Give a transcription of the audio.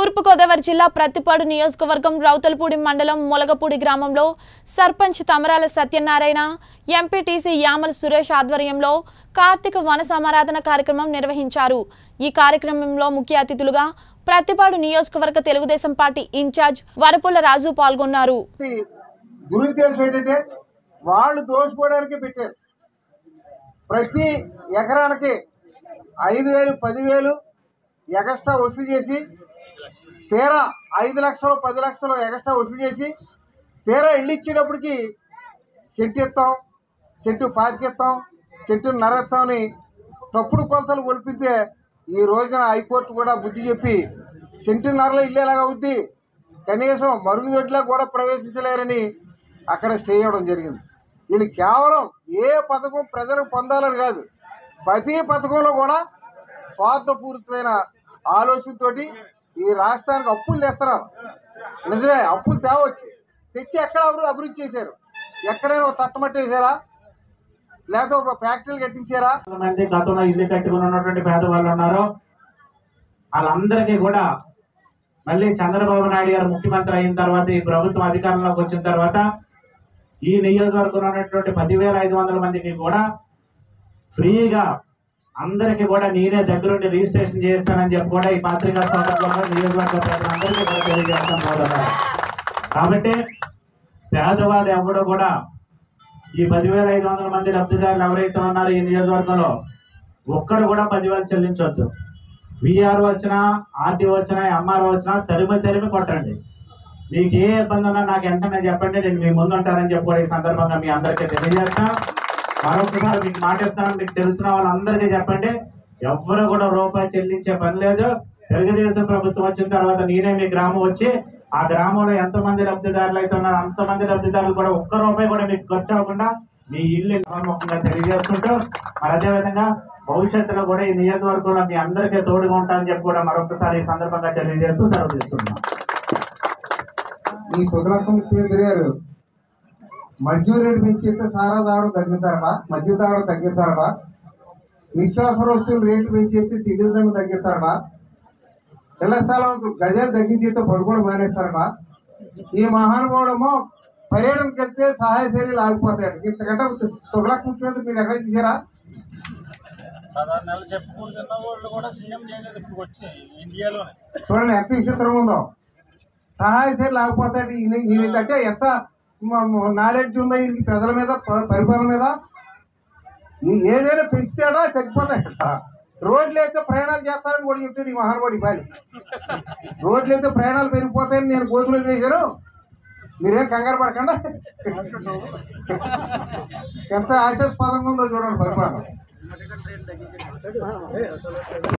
తూర్పు గోదావరి జిల్లా ప్రత్తిపాడు నియోజకవర్గం రౌతలపూడి మండలం మొలగపూడి గ్రామంలో సర్పంచ్ తమరాల సత్యనారాయణ ఎంపీటీసీ యామల సురేష్ ఆధ్వర్యంలో కార్తీక వన సమారాధన కార్యక్రమం నిర్వహించారు। ఈ కార్యక్రమంలో ముఖ్య అతిథులుగా ప్రత్తిపాడు నియోజకవర్గ తెలుగుదేశం పార్టీ ఇన్ఛార్జ్ వరపుల రాజు పాల్గొన్నారు। దురుద్దేశం ఏంటంటే వాళ్ళు దోచుకోవడానికి పెట్టారు। ప్రతి ఎకరానికి 5,000 10,000 ఎక్స్ట్రా వసూలు చేసి తీరా 5 లక్షలు 10 లక్షలు ఎక్స్ట్రా వసూలు చేసి తీరా ఇల్లు ఇచ్చేటప్పటికి సెంటు ఇస్తాం, సెంటు పాతికిస్తాం, సెంటు నరెత్తామని తప్పుడు కొలతలు ఒలిపితే ఈ రోజున హైకోర్టు కూడా బుద్ధి చెప్పి సెంటున్నరలో ఇల్లు ఎలాగ అవుద్ది, కనీసం మరుగుదొడ్లా కూడా ప్రవేశించలేరని అక్కడ స్టే చేయడం జరిగింది। వీళ్ళు కేవలం ఏ పథకం ప్రజలకు పొందాలని కాదు, ప్రతి పథకంలో కూడా స్వార్థపూరితమైన ఆలోచనతో ఈ రాష్ట్రానికి అప్పులు తెస్తున్నారు। నిజమే, అప్పులు తేవచ్చు, తెచ్చి ఎక్కడ అభివృద్ధి చేశారు? ఎక్కడైనా ఒక తట్టమట్టి వేసారా, లేకపోతే ఒక ఫ్యాక్టరీలు కట్టించారా? మంది గతంలో ఇల్లు కట్టుకుని ఉన్నటువంటి పేదవాళ్ళు ఉన్నారు, వాళ్ళందరికీ కూడా మళ్ళీ చంద్రబాబు నాయుడు గారు ముఖ్యమంత్రి అయిన తర్వాత ఈ ప్రభుత్వం అధికారంలోకి వచ్చిన తర్వాత ఈ నియోజకవర్గంలో ఉన్నటువంటి 10,500 మందికి కూడా ఫ్రీగా అందరికీ కూడా నేనే దగ్గరుండి రిజిస్ట్రేషన్ చేస్తానని చెప్పి కూడా ఈ పత్రికా సందర్భంగా నియోజకవర్గ ప్రజలందరికీ కూడా తెలియజేస్తాం పోతున్నారు। కాబట్టి పేదవాడు ఎవడో కూడా ఈ 10,500 మంది లబ్ధిదారులు ఎవరైతే ఉన్నారో ఈ నియోజకవర్గంలో ఒక్కరు కూడా 10,000 చెల్లించవద్దు। విఆర్ఓ వచ్చినా, ఆర్టీఓ వచ్చినా, ఎంఆర్ఓ వచ్చినా తరిమి కొట్టండి। మీకు ఏ ఇబ్బంది ఉన్నా నాకు వెంటనే చెప్పండి, నేను మీ ముందు ఉంటానని చెప్పి కూడా ఈ సందర్భంగా మీ అందరికీ తెలియజేస్తా। మరొకసారి మీకు మాటిస్తాను, మీకు తెలిసిన వాళ్ళందరికీ చెప్పండి, ఎవ్వరు కూడా రూపాయి చెల్లించే పని లేదు। తెలుగుదేశం ప్రభుత్వం వచ్చిన తర్వాత నేనే మీ గ్రామం వచ్చి ఆ గ్రామంలో ఎంతమంది లబ్ధిదారులు అయితే ఉన్నారో అంతమంది లబ్ధిదారులు కూడా ఒక్క రూపాయి కూడా మీకు ఖర్చు అవ్వకుండా మీ ఇల్లు ముఖ్యంగా తెలియజేసుకుంటూ, మరి అదేవిధంగా భవిష్యత్తులో కూడా ఈ నియోజకవర్గంలో మీ అందరికీ తోడుగా ఉంటానని చెప్పి కూడా మరొకసారి ఈ సందర్భంగా తెలియజేస్తూ సెలవు తీసుకుంటున్నాం। ఈ పొదలక్క ముఖ్యమంత్రి గారు మద్యం రేటు పెంచితే సారా తాగడం తగ్గిస్తారట, మద్యం తాగడం తగ్గిస్తారట, నిత్యావసర వస్తువులు రేట్లు పెంచేస్తే తిండి దండ తగ్గిస్తారట, ఇళ్ల స్థలం గజాలు తగ్గించేస్తే పడుకోవడం మానేస్తారట। ఈ మహానుభావుడమో పర్యటనకి వెళ్తే సహాయ చర్యలు ఆగిపోతాయట। ఇంతకంటే పొదలక్క ముఖ్యమంత్రి మీరు ఎక్కడ చూసారా? చూడండి ఎంత విచిత్రంగా ఉందో, సహాయ చర్యలు ఆగిపోతాయి। ఈయనకంటే ఎంత నాలెడ్జ్ ఉందో ఈయనకి ప్రజల మీద, పరిపాలన మీద। ఏదైనా పెంచితేడా తగ్గిపోతాయట। రోడ్లు అయితే ప్రయాణాలు చేస్తారని కూడా చెప్తాడు ఈ మహానుభావుడి పాలి। రోడ్లు అయితే ప్రయాణాలు పెరిగిపోతాయని నేను గోతులు వదిలేశాను, మీరేం కంగారు పడకుండా। ఎంత ఆశాస్పదంగా ఉందో చూడండి పరిపాలన।